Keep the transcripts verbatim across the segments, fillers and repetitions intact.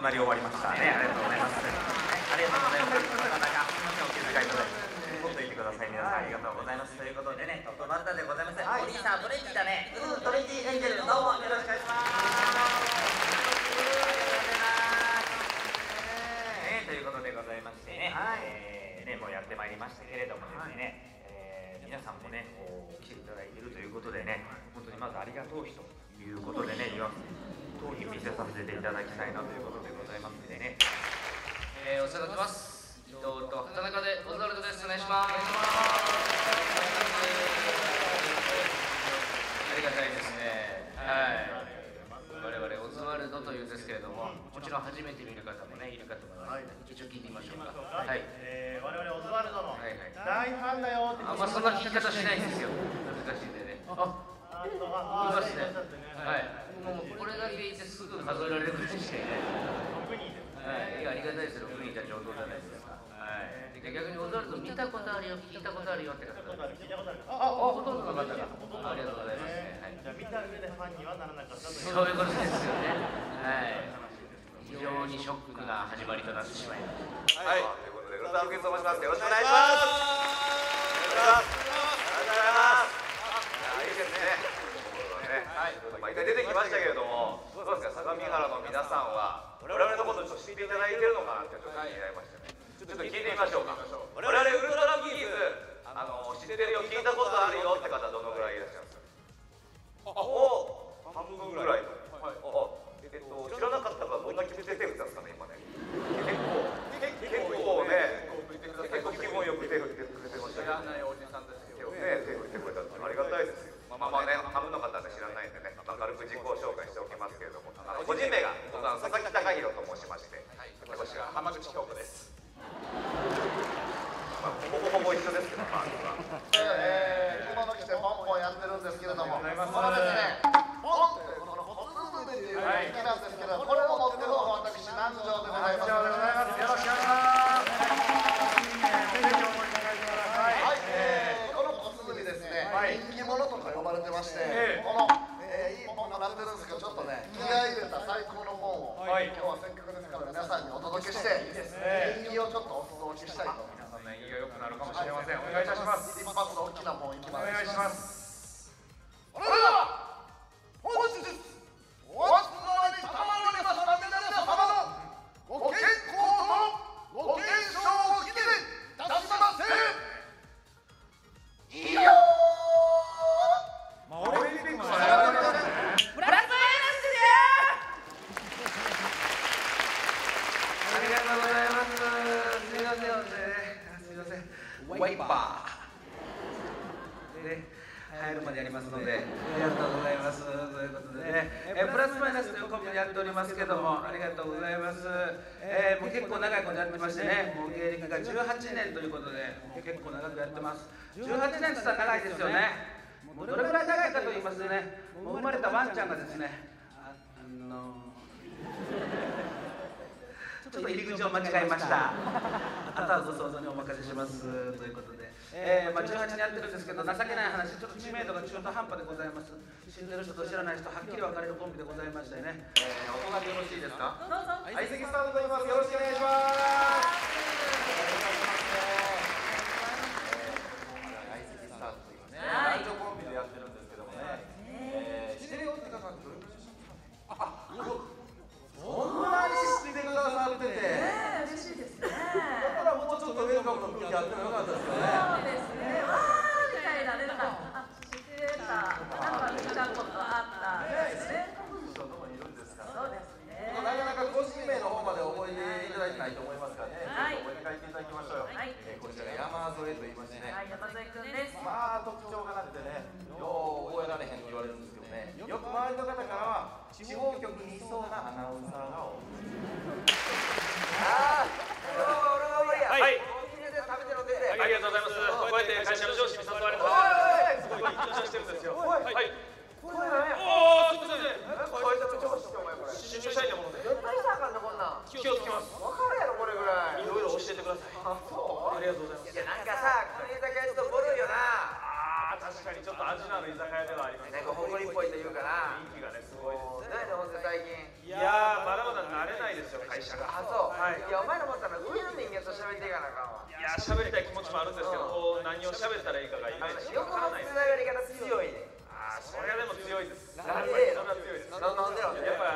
なり終わりましたね。ありがとうございます。ありがとうございます。なかなかお気遣いいただいて、もっといてください。皆さんありがとうございます。ということでね、トップバッターでございます。お兄さんトレンディーだね。うん、トレンディーエンジェル、どうもよろしくお願いします。ね、ということでございましてね、えー、ねもうやってまいりましたけれどもですね、えー、皆さんもねこう来ていただいているということでね、本当にまずありがとう日ということでね、言わ当に見せさせていただきたいなということでございますのでね、 えー、お世話になってます。伊藤と畑中でオズワルドです。お願いします。ありがたいですね。はい。我々オズワルドというんですけれども、もちろん初めて見る方もねいるかと思いますので、一応聞いてみましょうか。はい。 えー、我々オズワルドのはいはい。 大ファンだよって。 あんまそんな聞き方しないんですよ。難しいんでね。あ、 あ、いいますね。はい。もうこれだけいてすぐ数えられるくらいしてね。はい。いやありがたいですよ。ろくにんじゃ上等じゃないですか。はい。で逆にオズワルド見たことあるよ、聞いたことあるよって方。 聞いたことある。 あ、ほとんどの方が。ありがとうございますね。はい。 じゃあ見た上でファンにはならなかったという。 そういうことですよね。はい。非常にショックな始まりとなってしまいました。 はい。ということでウルトラブケツと申します。よろしくお願いします。ありがとうございます。いいですね。はい。毎回出てきましたけれども、どうですか相模原の皆さんは我々のことを知っていただいているのかなってちょっと気になりましたね。ちょっと聞いてみましょうか。我々ウルトラブギーズあの知ってるよ、聞いたことあるよって方どのぐらいいらっしゃいますか。おお、半分ぐらい。えっと知らなかったからどんな気持ちで手振ったんですかね今ね。結構結構ね結構気分よく手振ってくれてました。知らないおじさんたちね手振ってくれたってありがたいですよ。まあまあね半分の方は知らないんでね、軽く自己紹介しておきますけれども、個人名が僕は佐々木貴弘と申しまして、私は浜口京子です。まあほぼほぼ一緒ですけど、まあえー、着物着てポンポンやってるんですけれども、このですね、ポンというこのホツフっていう機器なんですけど、これを持ってる方が私南條でございます。 よろしくお願いします。ぜひお持ちいただいてください。 はい、えー、このホツフにですね、人気者とか呼ばれてまして、この、えー、いいポンがなってるんですけど、ちょっとね、気合い入れた最高のポンを、今日はせっかくですから皆さんにお届けして、人気をちょっとお裾分けしたいと思います。 縁起が良くなるかもしれません。お願いいたします。 一発の大きなポンいきます。 お願いします。 それでは本日お集まりたまわりました皆様のご健康とご健勝を祈念いたしませ。いいよー。 まあオリンピックはブラストありがとうございます。すみませんすみません。ワイパーで入るまでやりますので、ありがとうございます。ということでね、えプラスマイナスというコンビでやっておりますけども、ありがとうございます。えー、もう結構長いことやってましてね、もう芸歴がじゅうはちねんということで、もう結構長くやってます。じゅうはちねんって言ったら長いですよね。もうどれぐらい長いかと言いますとね、もう生まれたワンちゃんがですね、あ、あのちょっと入り口を間違えました。あとはご想像にお任せしますということで、えーまあ、じゅうはちねんやってるんですけど、情けない話、ちょっと知名度が中途半端でございます。知ってる人と知らない人はっきり分かれるコンビでございましてね、えー、お隣よろしいですか。 どうぞ。 相席スタートと言います。よろしくお願いします。相席スタートと言いますね。男女コンビでやってるんですけどもね。えー、知ってるよって方はどれぐらいですか。あ、そんなに知ってくださってて。 ね、嬉しいですね。 だからもうちょっとウェルカムの空気あってもよかったですよね。 そうですね。わーみたいな出た。あ、知ってた。なんか見たことあったですね。 人もいるんですから。 そうですね。 なかなか個人名の方まで覚えていただいてないと思いますからね。 はい。 覚えて帰っていただきましょうよ。 はい。 えー、こちら山添と言いましてね。 はい、山添くんです。 まあ特徴がなくてね、よう覚えられへんって言われるんですけどね。よく周りの方からは地方局にいそうなアナウンサーが多い。 ああ、はい。ありがとうございます。こうやって会社の上司に誘われたらすごい緊張してるんですよ。はい。これね。おお、すみません。会社の上司ってお前これ。新入社員だもので。絶対したらあかんのこんなん。気をつけます。わかるやろこれぐらい。いろいろ教えてください。あ、そう。ありがとうございます。いやなんかさ、この居酒屋ちょっとボロいよな。ああ、確かにちょっと味のある居酒屋ではあります。なんか誇りっぽいというかな。人気がねすごいです。何でほんで最近。 いやーまだまだ慣れないですよ会社が。 あ、そう。 はい。 いや、お前ら思ったら上の人間と喋っていかなあかんわ。 いやー喋りたい気持ちもあるんですけど、こう何を喋ったらいいかがいまいちわ横のからないです。 つながり方強いね。 ああそれはでも強いです。 なんでそれは強いです。 ななんでなんでやっぱ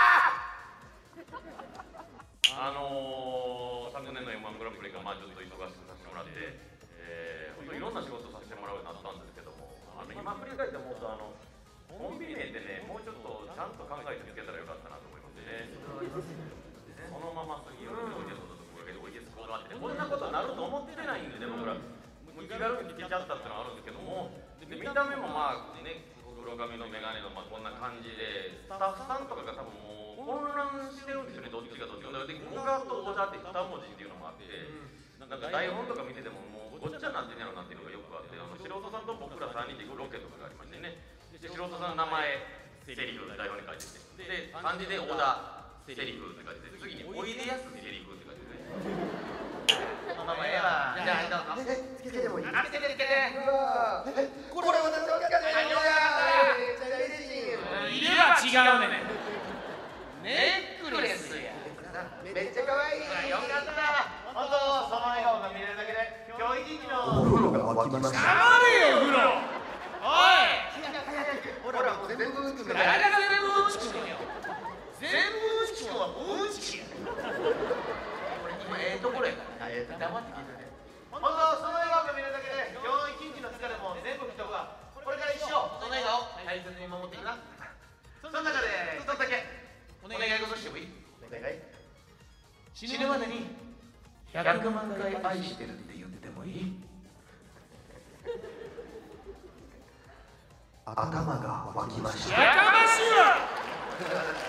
あのー、昨年の エムワン グランプリがまあちょっと忙しくさせてもらって、えー、本当いろんな仕事させてもらうようになったんですけども、あの今振り返って思うとあのコンビ名ってね、もうちょっとちゃんと考えてつけたらよかったなと思いますね。そのまま杉浦でおいでそうだところでおいでそうだってね、こんなことになると思ってないんでね、僕ら。もう気軽に聞けちゃったっていうのはあるんですけども、で見た目もまあね、黒髪の眼鏡のまあこんな感じで、スタッフさんとかが多分もう混乱してるんですよね、どっちがどっちか。で、小川と小田って二文字っていうのもあって、なんか台本とか見ててももうごっちゃになってんやろなっていうのがよくあって、あの素人さんと僕らさんにんで行くロケとかがありましてね。で素人さんの名前、セリフ台本に書いてて、で漢字で小田セリフって書いてて、次においでやすセリフって書いててね。その名前はじゃあどうぞ。 つけてもいい？ あつけてつけて。 これ私分かんないよ。 色は違うね。ネックレスや。 めっちゃ可愛い。 よかった。本当その笑顔が見れるだけで今日一日の。 お風呂が沸きました。 黙れよ風呂。おい。 ほら、もう全部うんちくだ。 誰が全部うんちくんよ。全部うんちくんはうんちくや。今ええところやから。黙って聞いてね。 本当その笑顔が見れるだけで今日一日の疲れも全部吹き飛ぶわ。これから一生その笑顔大切に守っていくな。その中で一つだけお願い事してもいい？ お願い。 死ぬまでにひゃくまんかい愛してるって言っててもいい？ 頭が沸きました。 やかましいわ！